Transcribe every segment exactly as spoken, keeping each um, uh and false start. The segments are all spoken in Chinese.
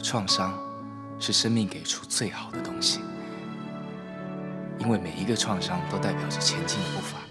创伤是生命给出最好的东西，因为每一个创伤都代表着前进的步伐。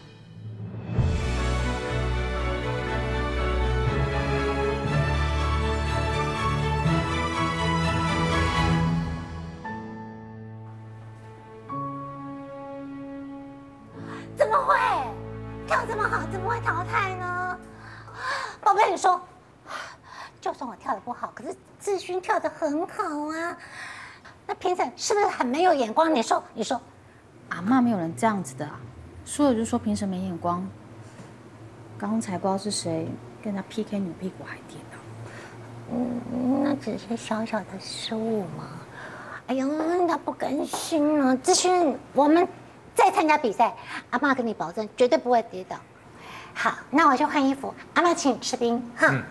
怎么会跳这么好，怎么会淘汰呢？宝贝，你说，就算我跳得不好，可是志勋跳得很好啊。那评审是不是很没有眼光？你说，你说。 阿嬷没有人这样子的啊，说了就说评审没眼光。刚才不知道是谁跟他 P K 扭屁股还跌倒。 嗯，那只是小小的失误嘛。哎呦，他不甘心了。志勋，我们再参加比赛，阿嬷跟你保证绝对不会跌倒。好，那我去换衣服。阿嬷请你吃冰，哈。嗯。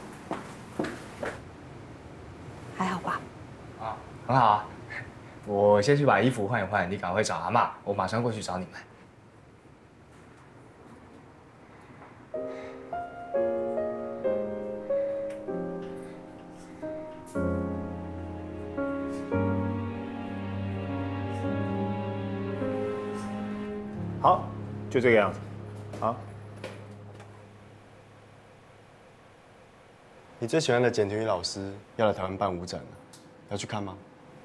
还好吧？ 啊，很好啊。我先去把衣服换一换，你赶快找阿嬷，我马上过去找你们。 好，就这个样子。好。 你最喜欢的简廷宇老师要来台湾办舞展了，要去看吗？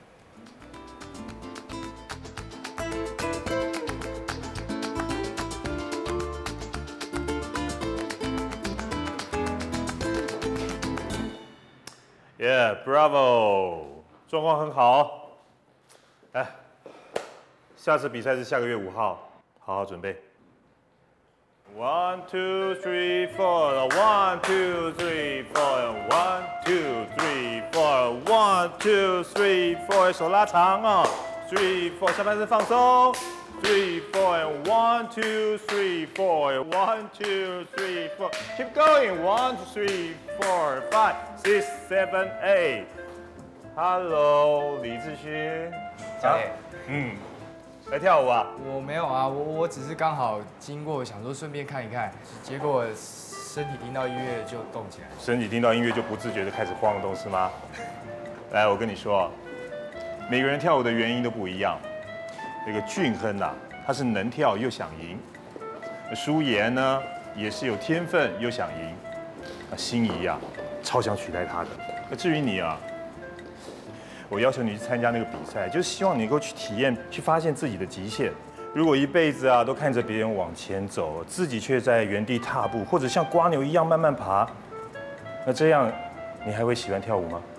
Yeah, bravo， 状况很好。来，下次比赛是下个月五号，好好准备。One, two, three, four. One, two, three, four. One, two, three, four. One, two, three, four. 手拉长哦。Three, four. 下半身放松。Three, four, and one, two, three, four. One, two, three, four. Keep going. One, two, three, four, five, six, seven, eight. Hello， 李志勋。 教练， 嗯，来跳舞啊？ 我没有啊，我我只是刚好经过，想说顺便看一看，结果身体听到音乐就动起来。 身体听到音乐就不自觉的开始晃动是吗？来，我跟你说，每个人跳舞的原因都不一样。 这个俊亨呐，他是能跳又想赢；舒妍呢，也是有天分又想赢。那心仪呀，超想取代他的。那至于你啊，我要求你去参加那个比赛，就是希望你能够去体验、去发现自己的极限。如果一辈子啊都看着别人往前走，自己却在原地踏步，或者像蜗牛一样慢慢爬，那这样你还会喜欢跳舞吗？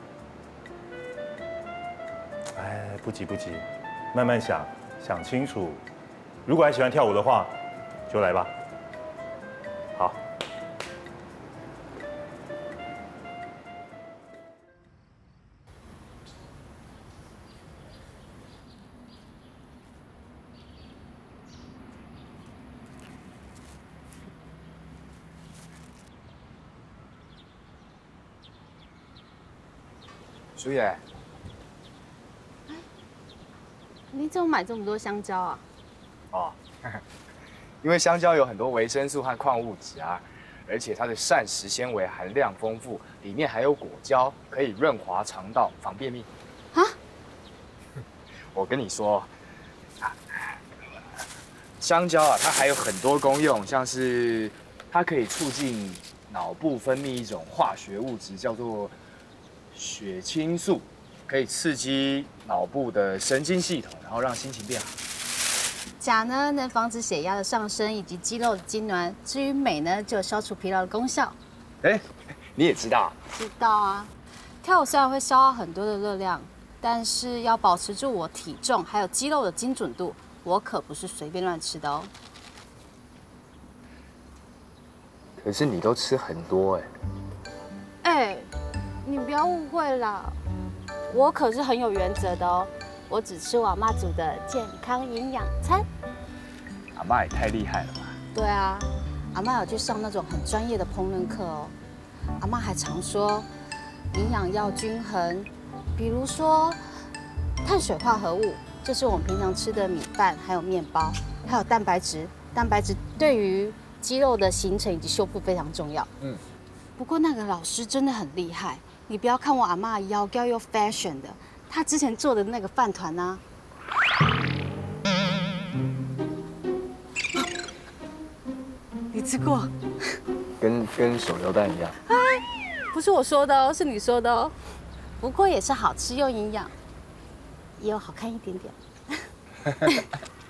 哎，不急不急，慢慢想。 想清楚，如果还喜欢跳舞的话，就来吧。好。 舒野。 你怎么买这么多香蕉啊？ 哦，因为香蕉有很多维生素和矿物质啊，而且它的膳食纤维含量丰富，里面还有果胶，可以润滑肠道，防便秘。啊？我跟你说，香蕉啊，它还有很多功用，像是它可以促进脑部分泌一种化学物质，叫做血清素。 可以刺激脑部的神经系统，然后让心情变好。 钾呢，能防止血压的上升以及肌肉的痉挛；至于镁呢，就有消除疲劳的功效。 哎，你也知道？ 知道啊。跳舞虽然会消耗很多的热量，但是要保持住我体重还有肌肉的精准度，我可不是随便乱吃的哦。 可是你都吃很多哎。 哎，你不要误会啦。 我可是很有原则的哦，我只吃我阿嬷煮的健康营养餐。 阿嬷也太厉害了吧？ 对啊，阿嬷有去上那种很专业的烹饪课哦。阿嬷还常说，营养要均衡，比如说碳水化合物，这是我们平常吃的米饭，还有面包，还有蛋白质。蛋白质对于肌肉的形成以及修复非常重要。嗯。不过那个老师真的很厉害。 你不要看我阿嬷腰高又 fashion 的，她之前做的那个饭团呢、啊，你吃过？ 跟跟手榴弹一样。 哎，不是我说的哦，是你说的哦。不过也是好吃又营养，也有好看一点点。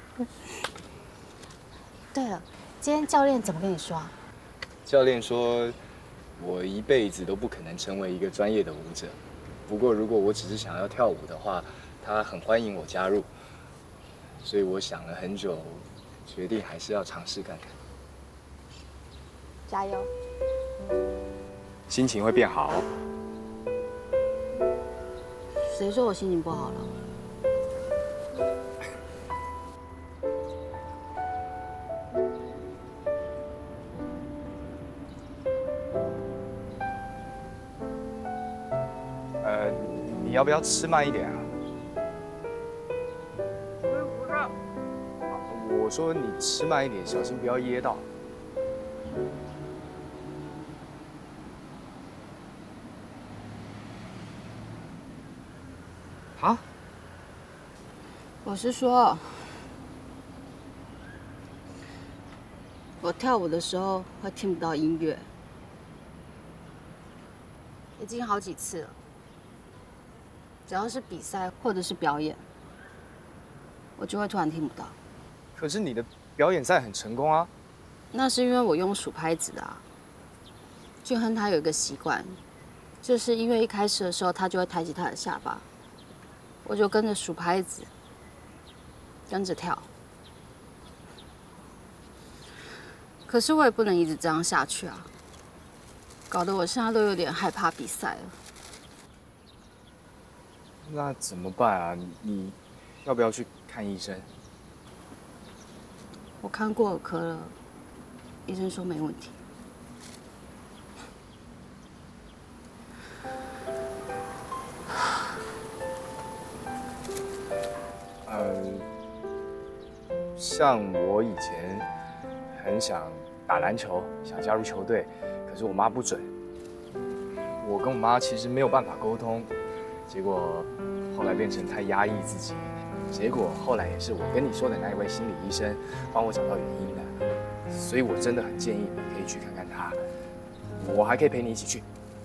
对了，今天教练怎么跟你说啊？ 教练说，我一辈子都不可能成为一个专业的舞者。不过如果我只是想要跳舞的话，他很欢迎我加入。所以我想了很久，决定还是要尝试看看。 加油！ 心情会变好。 谁说我心情不好了？ 呃，你要不要吃慢一点啊？我说你吃慢一点，小心不要噎到。啊？ 我是说，我跳舞的时候会听不到音乐，已经好几次了。只要是比赛或者是表演，我就会突然听不到。 可是你的表演赛很成功啊。 那是因为我用数拍子的啊。俊亨他有一个习惯，就是因为一开始的时候他就会抬起他的下巴，我就跟着数拍子，跟着跳。可是我也不能一直这样下去啊，搞得我现在都有点害怕比赛了。 那怎么办啊？你要不要去看医生？ 我看过耳科了，医生说没问题。 呃，像我以前很想打篮球，想加入球队，可是我妈不准。我跟我妈其实没有办法沟通，结果后来变成太压抑自己，结果后来也是我跟你说的那一位心理医生帮我找到原因的，所以我真的很建议你可以去看看他，我还可以陪你一起去。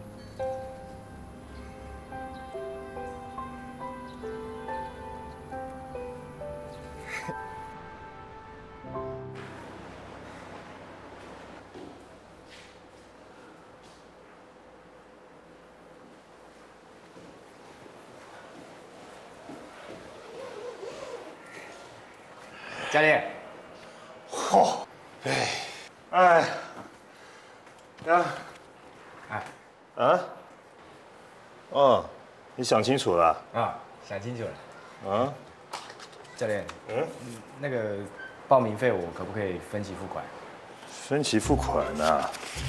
教练， 嚯，哎，哎，呀， 哎， 啊，哦，你想清楚了啊，想清楚了。 啊？ 教练， 嗯， 那个报名费我可不可以分期付款？ 分期付款啊？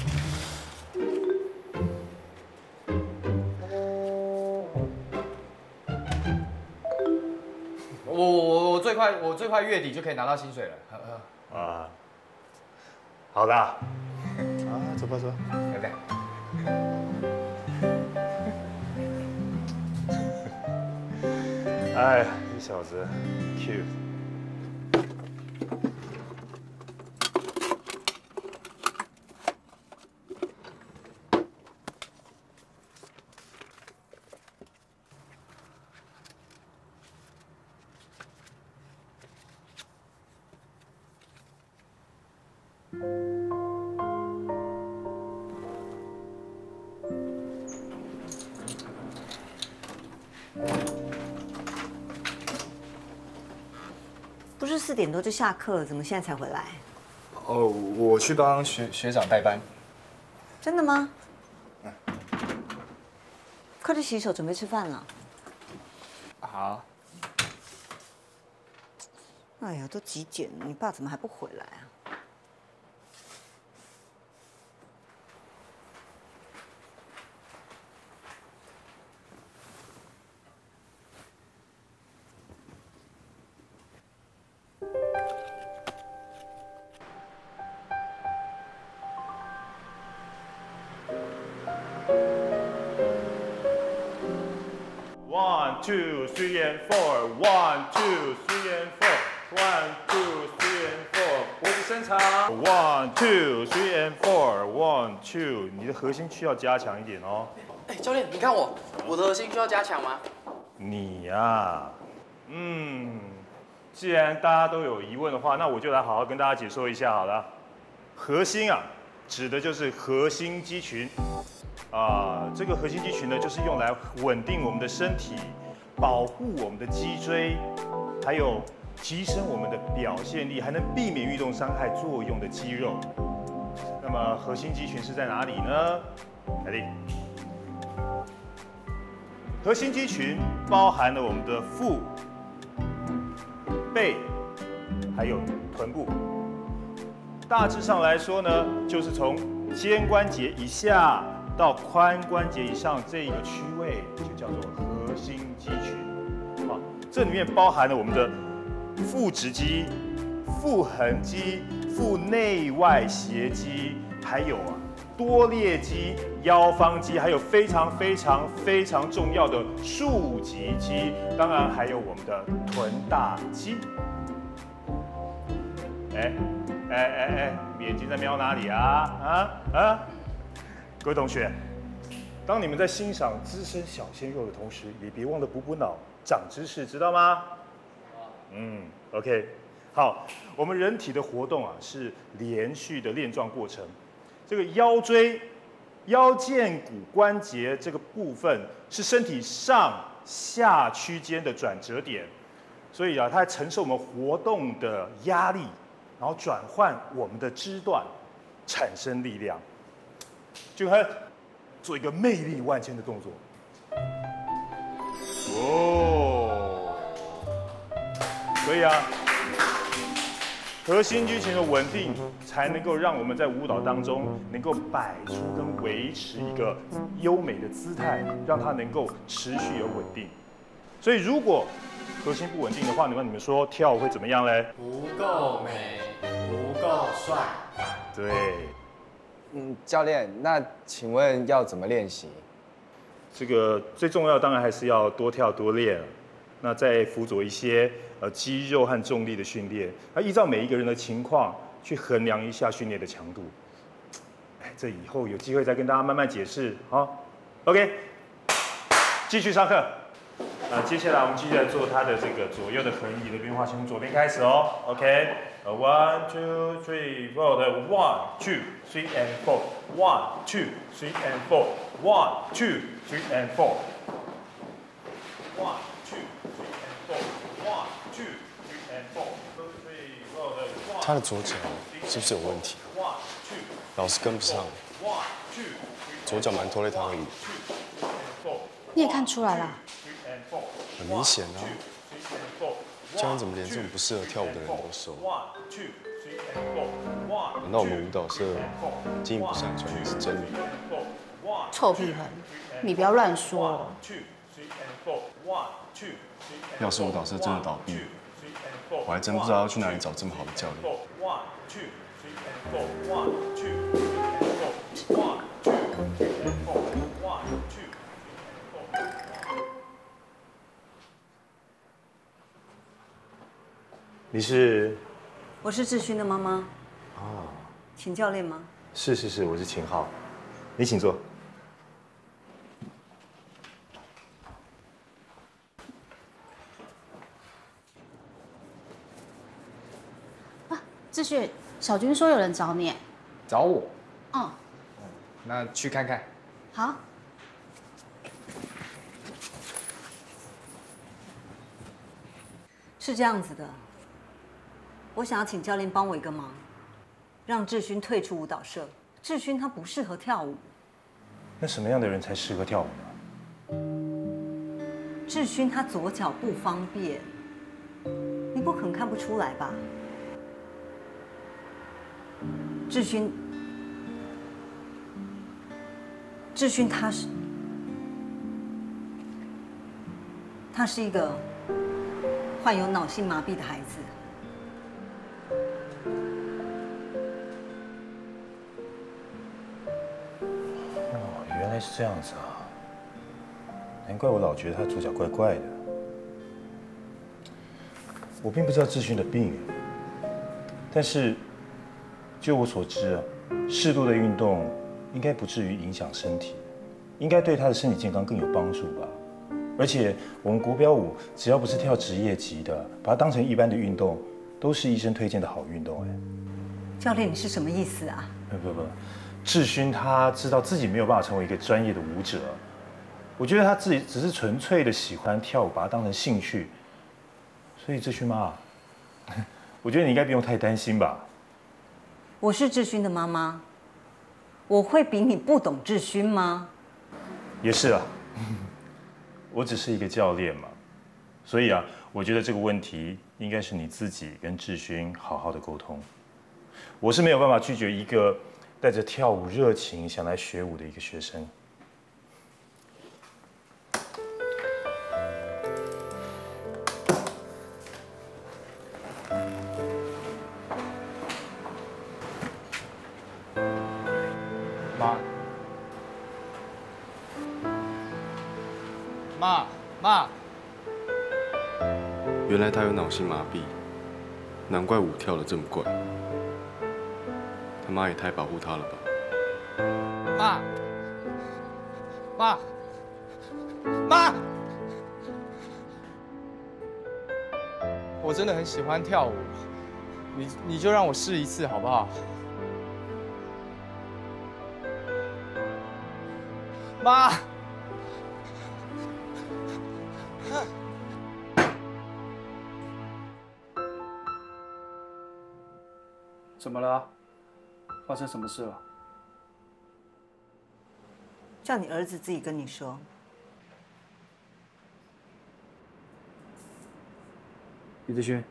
我我我最快我最快月底就可以拿到薪水了。 啊，好的。啊，走吧走吧， 对不对？ 哎，你小子 ，cute。 不是四点多就下课了，怎么现在才回来？ 哦，我去帮学学长代班。 真的吗？嗯。快去洗手，准备吃饭了。 好。 哎呀，都几点了，你爸怎么还不回来啊？ One, two, three and four. One, two, three and four. One, two, three and four. 脖子伸长。One, two, three and four. One, two. 你的核心需要加强一点哦。 哎，教练，你看我，我的核心需要加强吗？ 你呀、啊，嗯，既然大家都有疑问的话，那我就来好好跟大家解说一下好了。核心啊，指的就是核心肌群。啊，这个核心肌群呢，就是用来稳定我们的身体，保护我们的脊椎，还有提升我们的表现力，还能避免运动伤害作用的肌肉。那么核心肌群是在哪里呢？来听，核心肌群包含了我们的腹、背，还有臀部。大致上来说呢，就是从肩关节以下到髋关节以上这一个区位，就叫做核心肌群。啊，这里面包含了我们的腹直肌、腹横肌、腹内外斜肌，还有啊多裂肌、腰方肌，还有非常非常非常重要的竖脊肌，当然还有我们的臀大肌。哎哎哎哎，眼睛在瞄哪里啊？啊啊！各位同学，当你们在欣赏资深小鲜肉的同时，也别忘了补补脑，长知识，知道吗？嗯 ，OK， 好，我们人体的活动啊是连续的链状过程。这个腰椎、腰荐骨关节这个部分是身体上下区间的转折点，所以啊，它承受我们活动的压力，然后转换我们的肢段，产生力量。就和做一个魅力万千的动作。哦，所以啊，核心肌群的稳定，才能够让我们在舞蹈当中能够摆出跟维持一个优美的姿态，让它能够持续而稳定。所以如果核心不稳定的话，那么你们说跳舞会怎么样嘞？ 不够美，不够帅。 对。 嗯，教练，那请问要怎么练习？ 这个最重要当然还是要多跳多练，那再辅佐一些呃肌肉和重力的训练，那依照每一个人的情况去衡量一下训练的强度。哎，这以后有机会再跟大家慢慢解释啊。OK， 继续上课。那接下来我们继续来做它的这个左右的横移的变化，先从左边开始哦。OK。One, two, three, four. 的 one, two, three and four. One, two, three and four. One, two, three and four. One, two, three and four. One, two, three and four. 他的左脚是不是有问题？老是跟不上，左脚蛮拖累他而已。 你也看出来了？ 很明显啊。教练怎么连这种不适合跳舞的人都收？难道我们舞蹈社经营不善专业是真理？ 臭屁痕，你不要乱说。 要是舞蹈社真的倒闭，我还真不知道要去哪里找这么好的教练。 你是？ 我是志勋的妈妈。 哦， 请教练吗？ 是是是，我是秦昊，你请坐。 啊，志勋，小军说有人找你。 找我？ 嗯。 那去看看。 好。 是这样子的。我想要请教练帮我一个忙，让志勋退出舞蹈社。志勋他不适合跳舞。 那什么样的人才适合跳舞呢？ 志勋他左脚不方便，你不可能看不出来吧？志勋，志勋他是，他是一个患有脑性麻痹的孩子。 原来是这样子啊！ 难怪我老觉得他左脚怪怪的。我并不知道志勋的病，但是就我所知啊，适度的运动应该不至于影响身体，应该对他的身体健康更有帮助吧。而且我们国标舞只要不是跳职业级的，把它当成一般的运动，都是医生推荐的好运动哎。 教练，你是什么意思啊？ 不不不，志勋他知道自己没有办法成为一个专业的舞者，我觉得他自己只是纯粹的喜欢跳舞，把它当成兴趣。所以志勋妈，我觉得你应该不用太担心吧。 我是志勋的妈妈，我会比你不懂志勋吗？ 也是啊，我只是一个教练嘛，所以啊，我觉得这个问题应该是你自己跟志勋好好的沟通。我是没有办法拒绝一个带着跳舞热情想来学舞的一个学生。 妈，妈，妈， 原来他有脑性麻痹，难怪舞跳得这么怪。他妈也太保护他了吧？ 妈，妈，妈，我真的很喜欢跳舞，你你就让我试一次好不好？妈， 怎么了？发生什么事了？ 叫你儿子自己跟你说。 李志勋，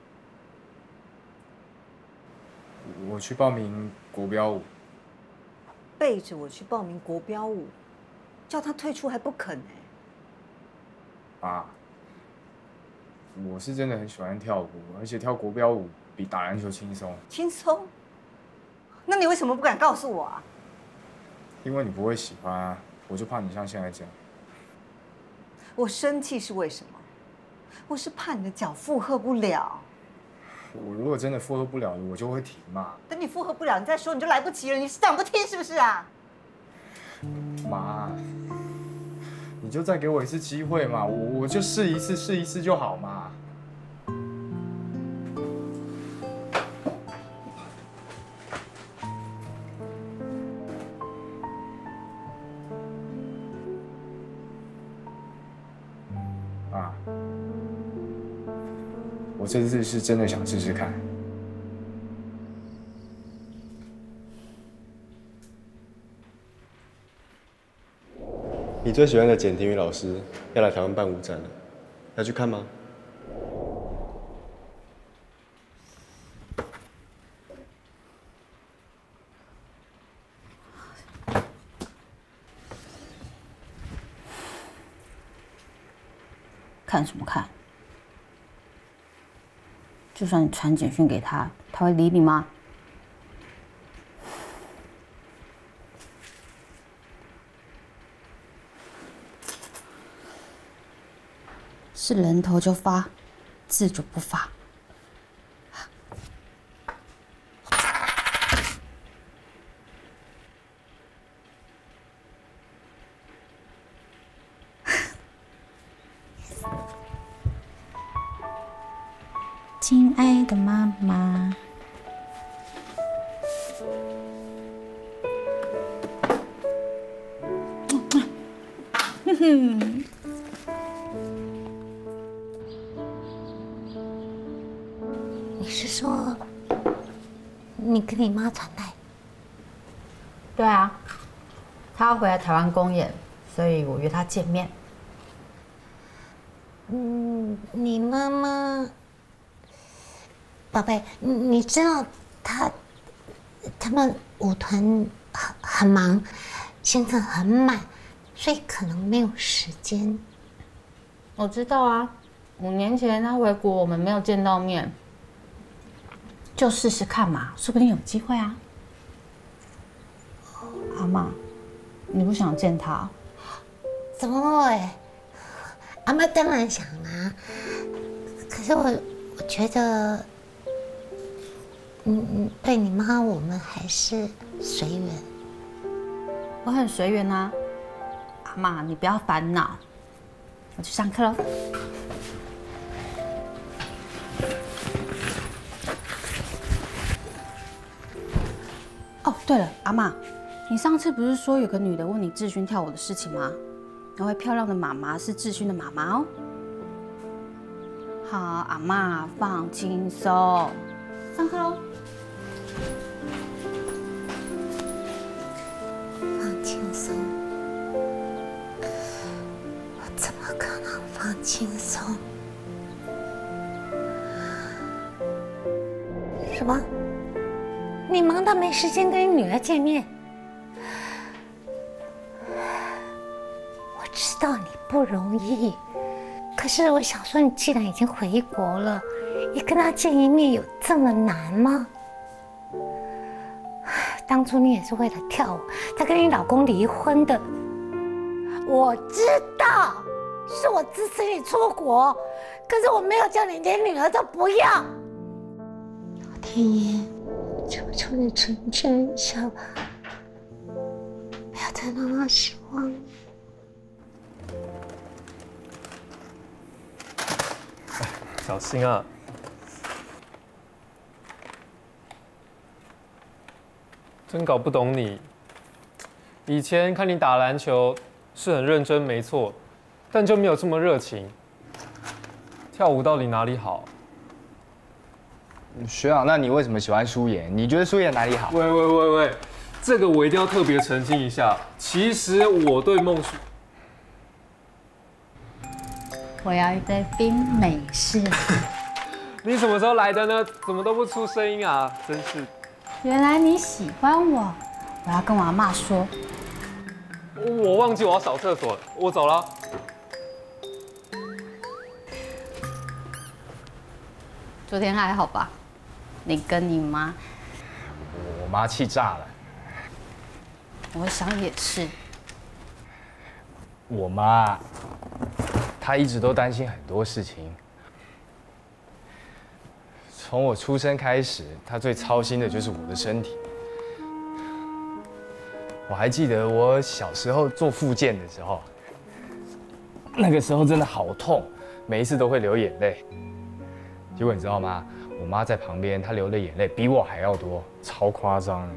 我去报名国标舞。 背着我去报名国标舞，叫他退出还不肯哎。 妈，我是真的很喜欢跳舞，而且跳国标舞比打篮球轻松。 轻松？那你为什么不敢告诉我啊？ 因为你不会喜欢啊，我就怕你像现在这样。 我生气是为什么？我是怕你的脚负荷不了。 我如果真的负荷不了，我就会停嘛。 等你负荷不了，你再说你就来不及了。你是讲不听是不是啊？ 妈，你就再给我一次机会嘛，我我就试一次，试一次就好嘛。啊，我这次是真的想试试看。 你最喜欢的简廷宇老师要来台湾办舞展了，要去看吗？ 看什么看？就算你传简讯给他，他会理你吗？是人头就发，字就不发。亲爱的妈妈，哼哼。 你是说，你跟你妈传代？ 对啊，她要回来台湾公演，所以我约她见面。 嗯，你妈妈。宝贝，你知道他他们舞团很很忙，行程很满，所以可能没有时间。 我知道啊，五年前他回国，我们没有见到面，就试试看嘛，说不定有机会啊。阿嬷，你不想见他？ 怎么会？ 阿妈当然想啊，可是我我觉得，嗯嗯，对你妈我们还是随缘。 我很随缘啊，阿妈你不要烦恼，我去上课喽。哦，对了，阿妈，你上次不是说有个女的问你志勋跳舞的事情吗？那位漂亮的妈妈是志勋的妈妈哦。好，阿妈放轻松，上课喽。 放轻松，我怎么可能放轻松？什么？你忙到没时间跟你女儿见面？我知道你不容易，可是我想说，你既然已经回国了，你跟她见一面有这么难吗？当初你也是为了跳舞，才跟你老公离婚的。我知道，是我支持你出国，可是我没有叫你连女儿都不要。老天爷，求求你成全一下吧，不要再让她失望了。 小心啊！真搞不懂你。以前看你打篮球是很认真，没错，但就没有这么热情。跳舞到底哪里好？ 学长，那你为什么喜欢舒妍？你觉得舒妍哪里好？ 喂喂喂喂，这个我一定要特别澄清一下。其实我对孟舒， 我要一杯冰美式。 你什么时候来的呢？怎么都不出声音啊？真是。 原来你喜欢我，我要跟我阿嬷说。 我忘记我要扫厕所了，我走了。 昨天还好吧？你跟你妈， 我妈气炸了。 我想也是。 我妈，她一直都担心很多事情。从我出生开始，她最操心的就是我的身体。我还记得我小时候做复健的时候，那个时候真的好痛，每一次都会流眼泪。结果你知道吗？我妈在旁边，她流的眼泪比我还要多，超夸张的。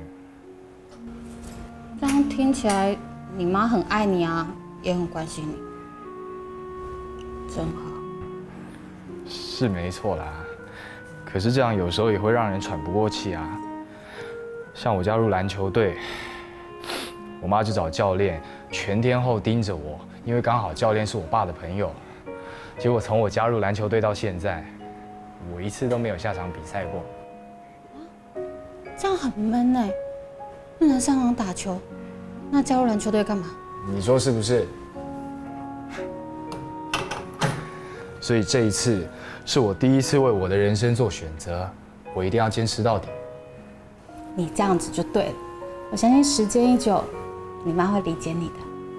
这样听起来，你妈很爱你啊，也很关心你，真好。 是没错啦，可是这样有时候也会让人喘不过气啊。像我加入篮球队，我妈就找教练全天候盯着我，因为刚好教练是我爸的朋友。结果从我加入篮球队到现在，我一次都没有下场比赛过。 这样很闷哎，不能上场打球，那加入篮球队干嘛？ 你说是不是？所以这一次是我第一次为我的人生做选择，我一定要坚持到底。 你这样子就对了，我相信时间一久，你妈会理解你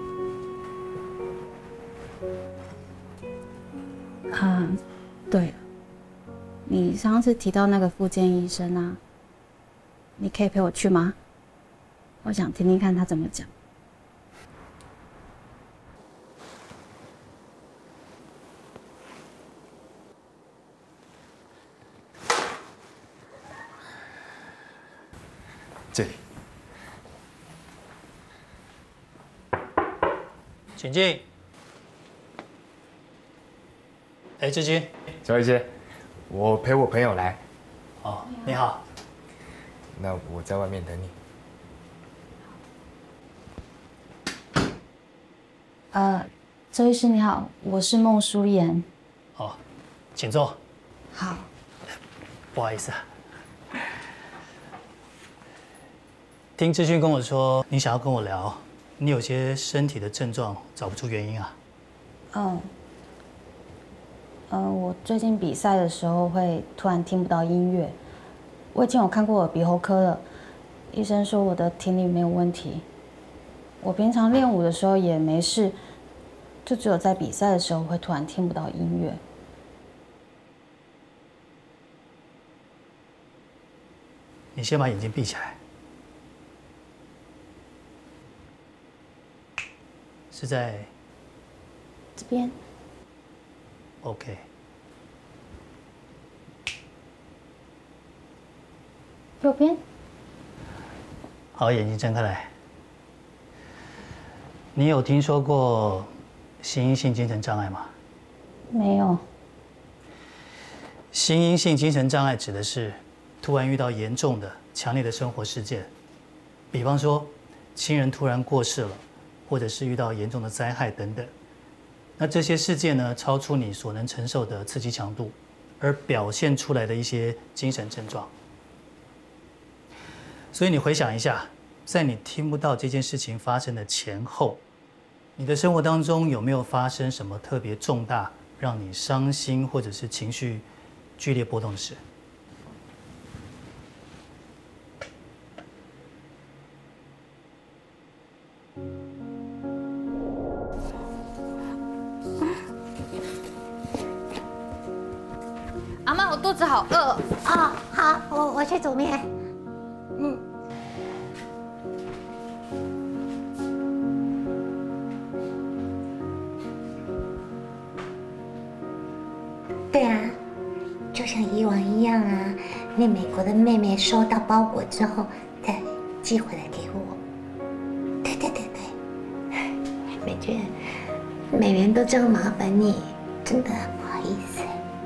的。啊，对了，你上次提到那个复健医生啊，你可以陪我去吗？我想听听看他怎么讲。 这里， 请进。哎，志军， 小雨姐，我陪我朋友来。 哦，你好。 那我在外面等你。 呃，周医师你好，我是孟舒妍。 哦，请坐。 好。 不好意思啊。听志勋跟我说，你想要跟我聊，你有些身体的症状找不出原因啊。 嗯。呃，我最近比赛的时候会突然听不到音乐。我已经有看过耳鼻喉科了，医生说我的听力没有问题。我平常练舞的时候也没事， 就只有在比赛的时候会突然听不到音乐。 你先把眼睛闭起来。是在这边。 OK。 右边。 好，眼睛睁开来。你有听说过心因性精神障碍吗？ 没有。 心因性精神障碍指的是突然遇到严重的、强烈的生活事件，比方说亲人突然过世了，或者是遇到严重的灾害等等。那这些事件呢，超出你所能承受的刺激强度，而表现出来的一些精神症状。所以你回想一下，在你听不到这件事情发生的前后，你的生活当中有没有发生什么特别重大、让你伤心或者是情绪剧烈波动的事？ 阿嬷，我肚子好饿。 哦，好，我我去煮面。嗯。对啊，就像以往一样啊，那美国的妹妹收到包裹之后再寄回来给我。对对对对，美娟，每年都这样麻烦你，真的不好意思。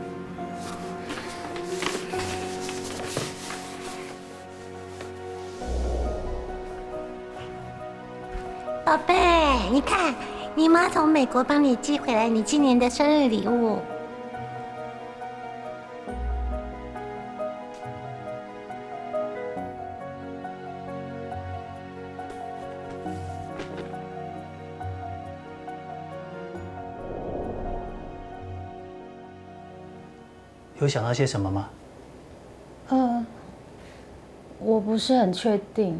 宝贝，你看，你妈从美国帮你寄回来你今年的生日礼物。 有想到些什么吗？ 呃，我不是很确定。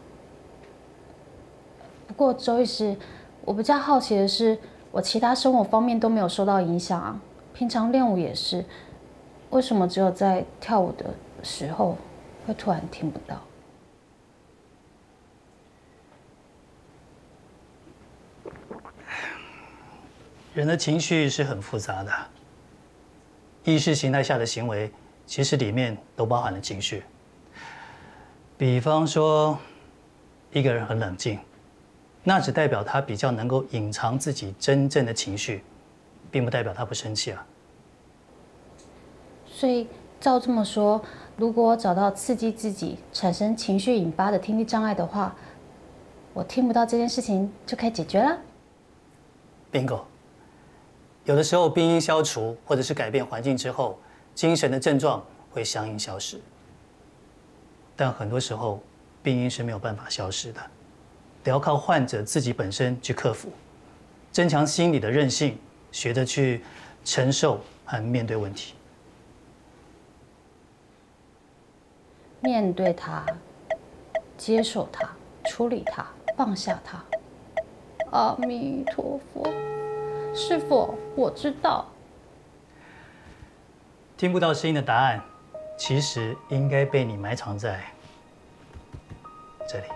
不过周医师，我比较好奇的是，我其他生活方面都没有受到影响啊，平常练舞也是，为什么只有在跳舞的时候会突然听不到？ 人的情绪是很复杂的，意识形态下的行为其实里面都包含了情绪。比方说，一个人很冷静，那只代表他比较能够隐藏自己真正的情绪，并不代表他不生气啊。 所以照这么说，如果我找到刺激自己产生情绪引发的听力障碍的话，我听不到这件事情就可以解决了。 Bingo。有的时候病因消除，或者是改变环境之后，精神的症状会相应消失。但很多时候，病因是没有办法消失的，得要靠患者自己本身去克服，增强心理的韧性，学着去承受和面对问题。 面对它，接受它，处理它，放下它。阿弥陀佛。师父，我知道。 听不到声音的答案，其实应该被你埋藏在这里。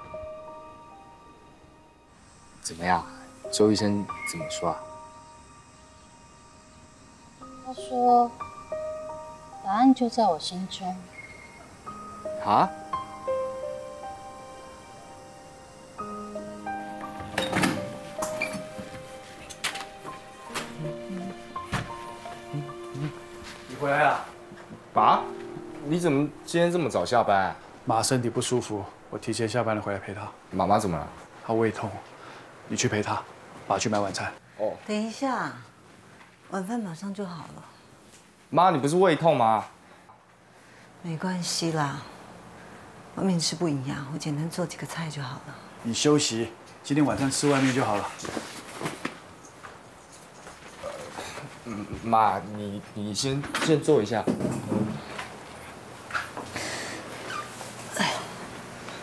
怎么样？周医生怎么说啊？ 他说，答案就在我心中。 啊？ 回来了， 爸，你怎么今天这么早下班啊？ 妈身体不舒服，我提前下班了回来陪她。 妈妈怎么了？ 她胃痛，你去陪她，爸去买晚餐。 哦， 等一下，晚饭马上就好了。 妈，你不是胃痛吗？ 没关系啦，外面吃不营养，我简单做几个菜就好了。 你休息，今天晚上吃外面就好了。 嗯，妈，你你先先坐一下。 哎呀，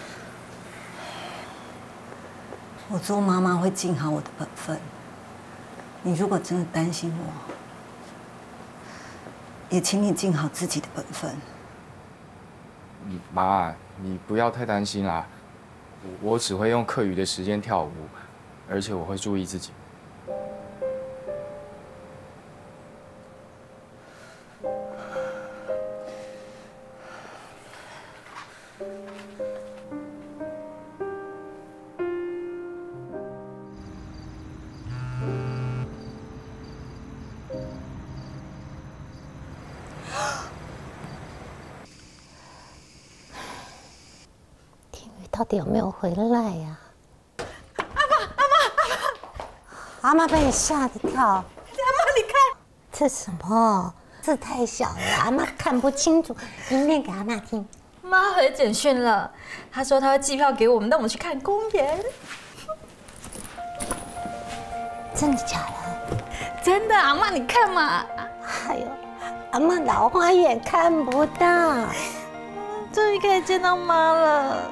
我做妈妈会尽好我的本分， 你如果真的担心我，也请你尽好自己的本分。 妈，你不要太担心啦，我我只会用课余的时间跳舞，而且我会注意自己。 到底有没有回来呀、啊？阿妈，阿妈，阿妈，阿妈被你吓一跳。阿妈，你看，这什么？字太小了，阿妈看不清楚。你念给阿妈听。 妈回简讯了，她说她会寄票给我们，带我们去看公园。 真的假的？ 真的，阿妈你看嘛。 哎呦，阿妈老花眼看不到。 终于可以见到妈了。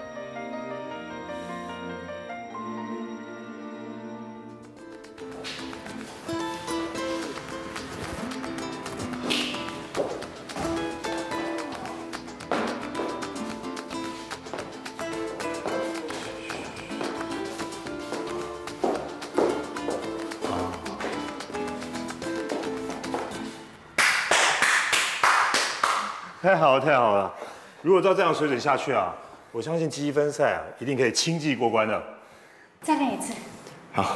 太好了，太好了！如果照这样水准下去啊，我相信积分赛啊，一定可以轻骑过关的。 再练一次。 好。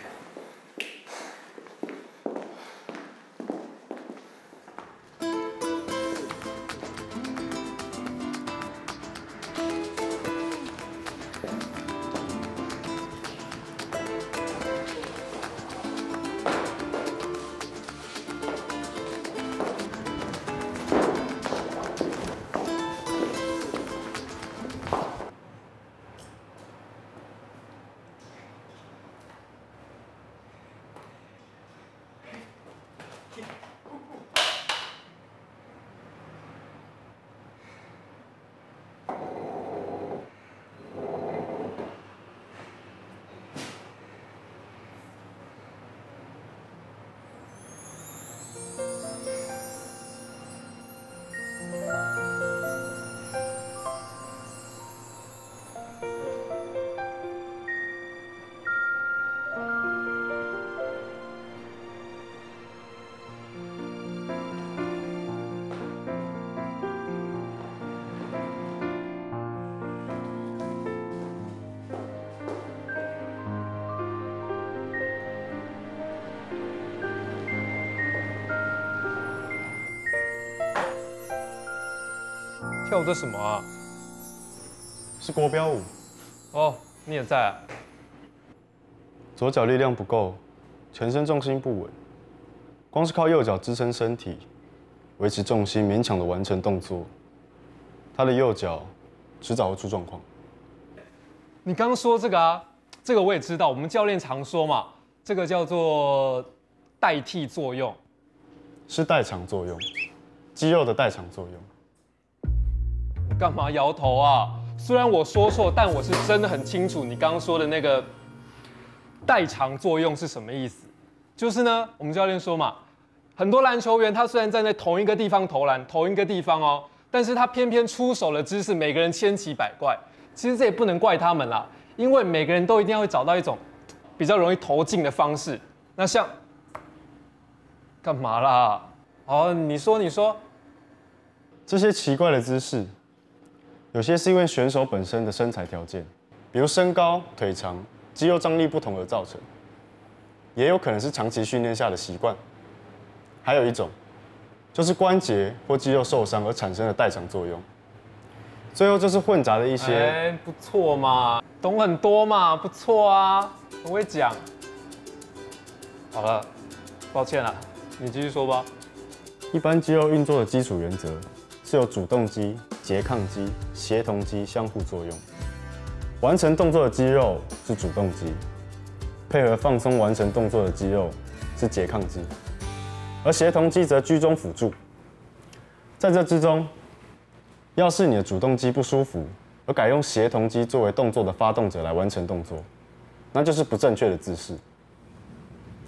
跳舞这什么啊？ 是国标舞。 哦，你也在啊？ 左脚力量不够，全身重心不稳，光是靠右脚支撑身体，维持重心，勉强的完成动作。他的右脚迟早会出状况。 你刚说这个啊，这个我也知道，我们教练常说嘛，这个叫做代替作用， 是代偿作用，肌肉的代偿作用。 你干嘛摇头啊？虽然我说错，但我是真的很清楚你刚刚说的那个代偿作用是什么意思。就是呢，我们教练说嘛，很多篮球员他虽然站在同一个地方投篮，同一个地方哦，但是他偏偏出手的姿势每个人千奇百怪。其实这也不能怪他们啦，因为每个人都一定要会找到一种比较容易投进的方式。那像干嘛啦？哦，你说你说， 这些奇怪的姿势。 有些是因为选手本身的身材条件，比如身高、腿长、肌肉张力不同而造成，也有可能是长期训练下的习惯。还有一种，就是关节或肌肉受伤而产生的代偿作用。最后就是混杂的一些， 哎，不错嘛，懂很多嘛，不错啊，很会讲。好了，抱歉了，你继续说吧。 一般肌肉运作的基础原则是由主动肌、拮抗肌、协同肌相互作用。完成动作的肌肉是主动肌，配合放松完成动作的肌肉是拮抗肌，而协同肌则居中辅助。在这之中，要是你的主动肌不舒服，而改用协同肌作为动作的发动者来完成动作，那就是不正确的姿势。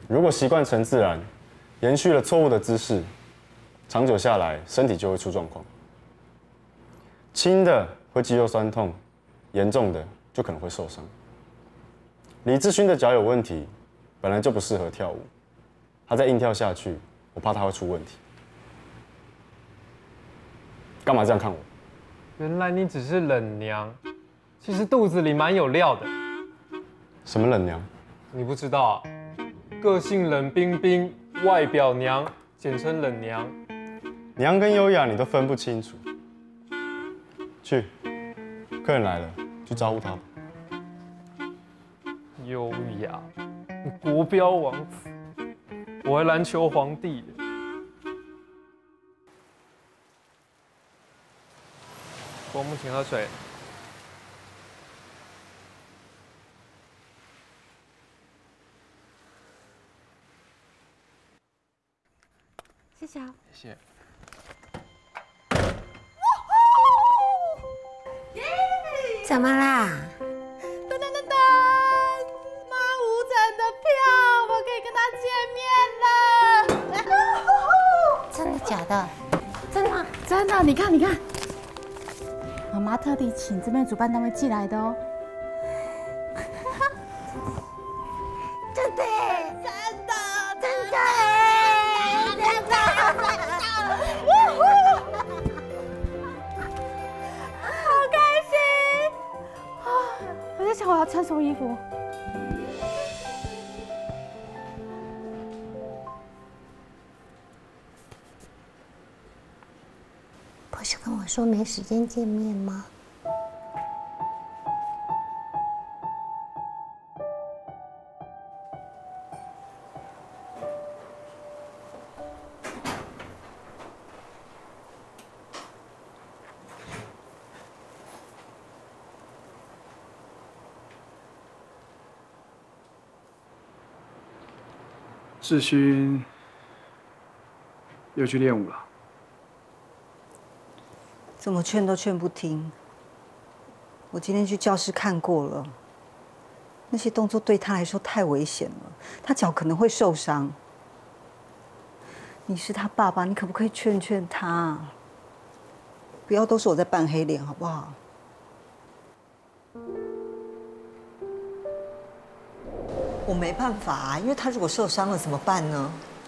如果习惯成自然，延续了错误的姿势，长久下来，身体就会出状况。轻的会肌肉酸痛，严重的就可能会受伤。李志勋的脚有问题，本来就不适合跳舞，他再硬跳下去，我怕他会出问题。干嘛这样看我？ 原来你只是冷娘，其实肚子里蛮有料的。 什么冷娘？ 你不知道啊？个性冷冰冰，外表娘，简称冷娘。 娘跟优雅你都分不清楚。去，客人来了，去招呼他吧。 优雅，国标王子，我还篮球皇帝耶。伯母，请喝水。 谢谢啊。 谢谢。 怎么啦？ 噔噔噔噔，妈吴晨的票，我可以跟他见面了。 真的假的？真的吗？ 真的，你看，你看，妈妈特地请这边主办单位寄来的哦。 真的耶， 真的， 真的耶，真的， 好开心啊！我在想我要穿什么衣服。 不是跟我说没时间见面吗？ 志勋又去练舞了。 怎么劝都劝不听。我今天去教室看过了，那些动作对他来说太危险了，他脚可能会受伤。你是他爸爸，你可不可以劝劝他？不要都是我在扮黑脸，好不好？我没办法啊，因为他如果受伤了怎么办呢？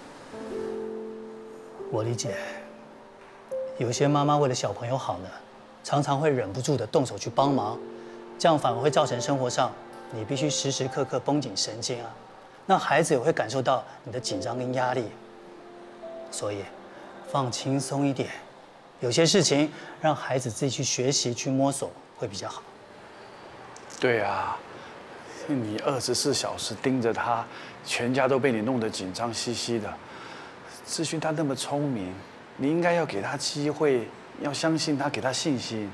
我理解，有些妈妈为了小朋友好呢，常常会忍不住的动手去帮忙，这样反而会造成生活上你必须时时刻刻绷紧神经啊，那孩子也会感受到你的紧张跟压力。所以，放轻松一点，有些事情让孩子自己去学习、去摸索会比较好。 对啊，你二十四小时盯着他，全家都被你弄得紧张兮兮的。志勋他那么聪明，你应该要给他机会，要相信他，给他信心。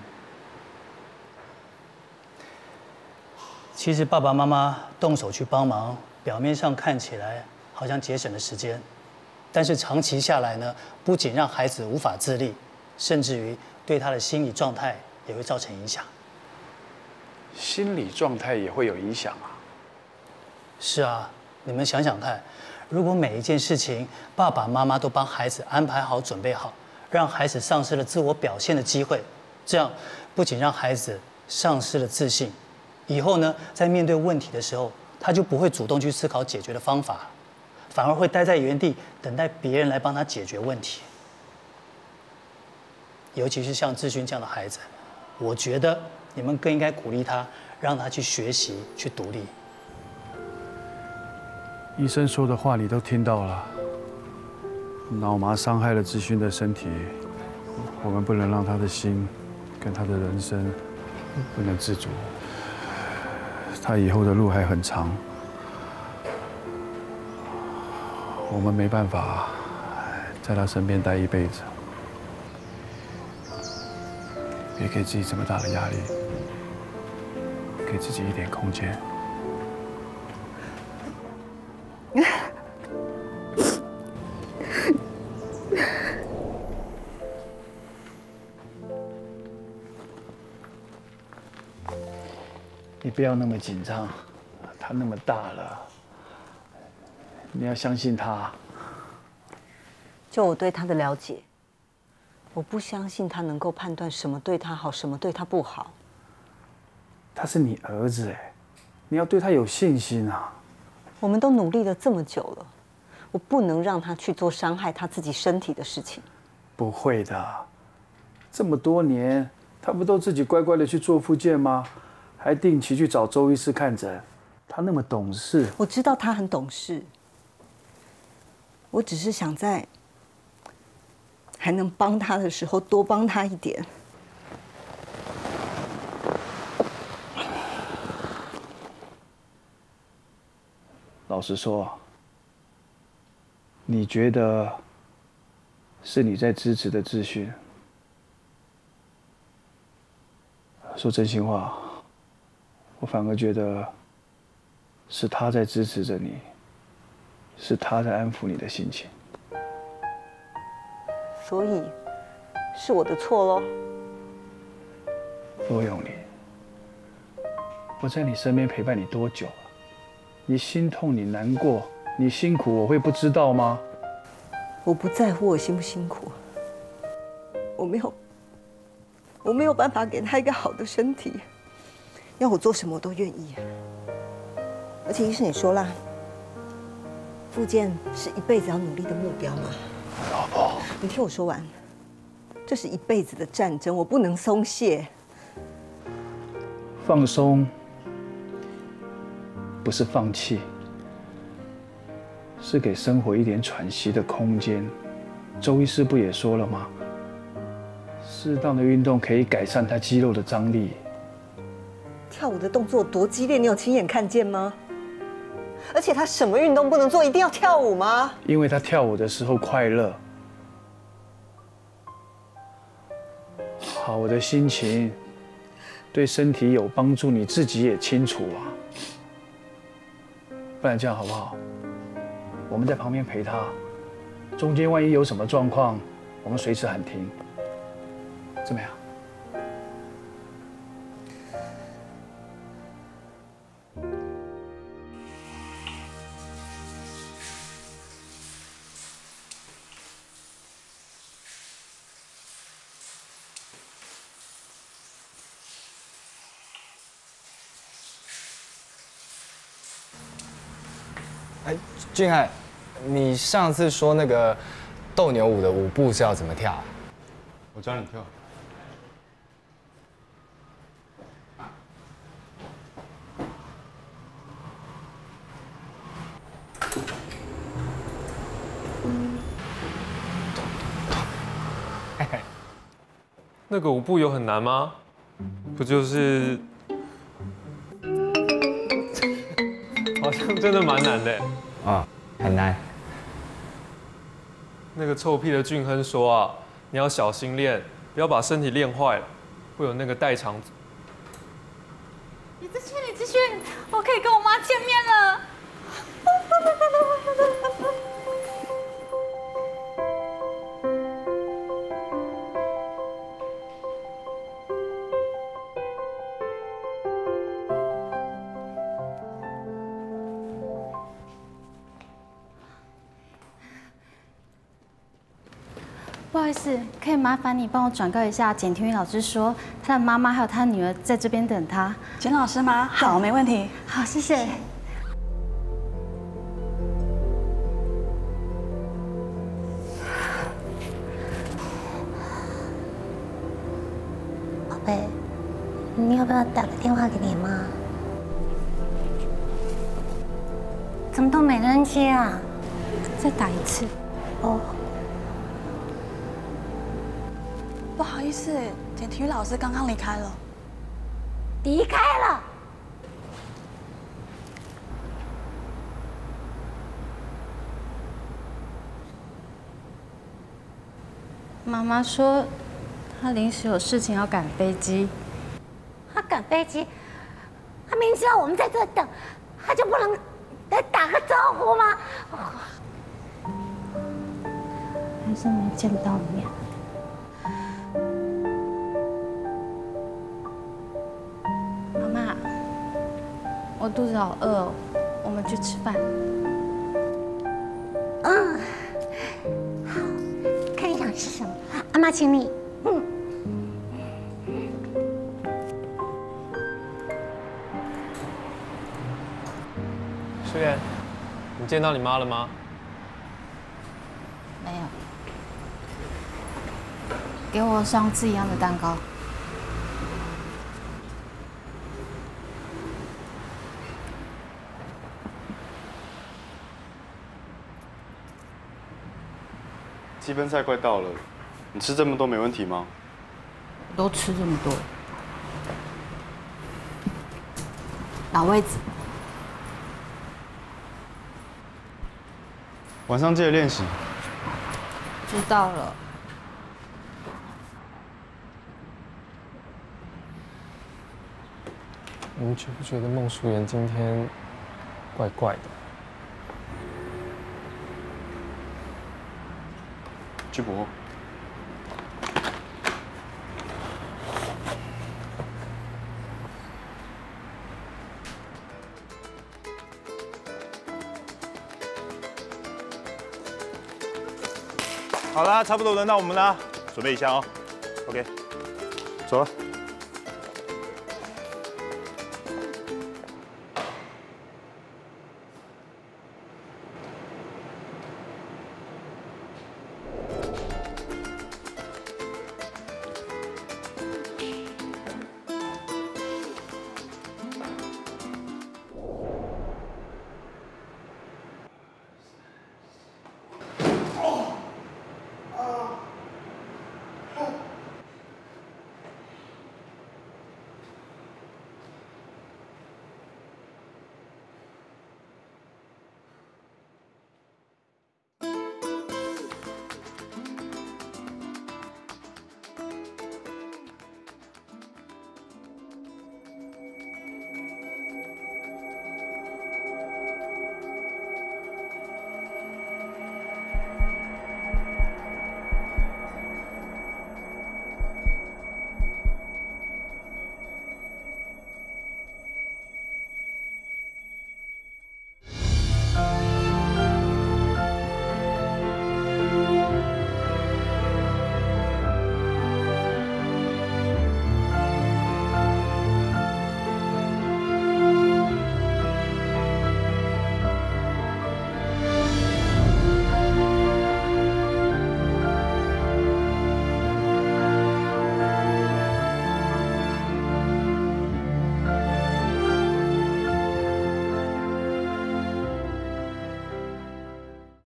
其实爸爸妈妈动手去帮忙，表面上看起来好像节省了时间，但是长期下来呢，不仅让孩子无法自立，甚至于对他的心理状态也会造成影响。 心理状态也会有影响啊。 是啊，你们想想看，如果每一件事情爸爸妈妈都帮孩子安排好、准备好，让孩子丧失了自我表现的机会，这样不仅让孩子丧失了自信，以后呢，在面对问题的时候，他就不会主动去思考解决的方法，反而会待在原地等待别人来帮他解决问题。尤其是像志勋这样的孩子，我觉得你们更应该鼓励他，让他去学习、去独立。 医生说的话你都听到了，脑麻伤害了志勋的身体，我们不能让他的心跟他的人生不能自主。他以后的路还很长，我们没办法在他身边待一辈子。别给自己这么大的压力，给自己一点空间。你不要那么紧张，他那么大了， 你要相信他。 就我对他的了解，我不相信他能够判断什么对他好，什么对他不好。 他是你儿子哎，你要对他有信心啊。 我们都努力了这么久了，我不能让他去做伤害他自己身体的事情。 不会的，这么多年，他不都自己乖乖的去做复健吗？还定期去找周医师看诊。他那么懂事， 我知道他很懂事，我只是想在还能帮他的时候多帮他一点。 老实说，你觉得是你在支持的秩序？说真心话，我反而觉得是他在支持着你，是他在安抚你的心情。 所以是我的错喽。 罗永林，我在你身边陪伴你多久了？你心痛，你难过，你辛苦，我会不知道吗？ 我不在乎我辛不辛苦，我没有，我没有办法给他一个好的身体，要我做什么我都愿意。而且医生也说了，复健是一辈子要努力的目标嘛。 老婆， 你听我说完，这是一辈子的战争，我不能松懈。 放松不是放弃，是给生活一点喘息的空间。周医师不也说了吗？适当的运动可以改善他肌肉的张力。 跳舞的动作多激烈，你有亲眼看见吗？而且他什么运动不能做，一定要跳舞吗？ 因为他跳舞的时候快乐。好的心情对身体有帮助，你自己也清楚啊。不然这样好不好？我们在旁边陪他，中间万一有什么状况，我们随时喊停，怎么样？ 哎，俊汉，你上次说那个斗牛舞的舞步是要怎么跳啊？ 我教你跳。 那个舞步有很难吗？不就是？好像真的蛮难的。 啊、嗯，很难。 那个臭屁的俊亨说啊，你要小心练，不要把身体练坏了，会有那个代偿。 李志勋，李志勋，我可以跟我妈见面了。不好意思，可以麻烦你帮我转告一下简庭宇老师说，他的妈妈还有他女儿在这边等他。 简老师吗？好，没问题。 好，谢谢。 宝贝，你要不要打个电话给你妈？怎么都没人接啊？ 再打一次。 哦。 不好意思，简体育老师刚刚离开了。 离开了。 妈妈说，她临时有事情要赶飞机。 她赶飞机，她明知道我们在这等，她就不能来打个招呼吗？ 还是没见到面。妈妈，我肚子好饿哦，我们去吃饭。 嗯，好，看你想吃什么，阿妈请你。嗯。 诗媛，你见到你妈了吗？ 没有。给我上次一样的蛋糕。 积分赛快到了，你吃这么多没问题吗？ 都吃这么多，拿位置。 晚上记得练习。 知道了。 你们觉不觉得孟淑妍今天怪怪的？ 巨博， 好啦，差不多轮到我们啦，准备一下哦。OK， 走了。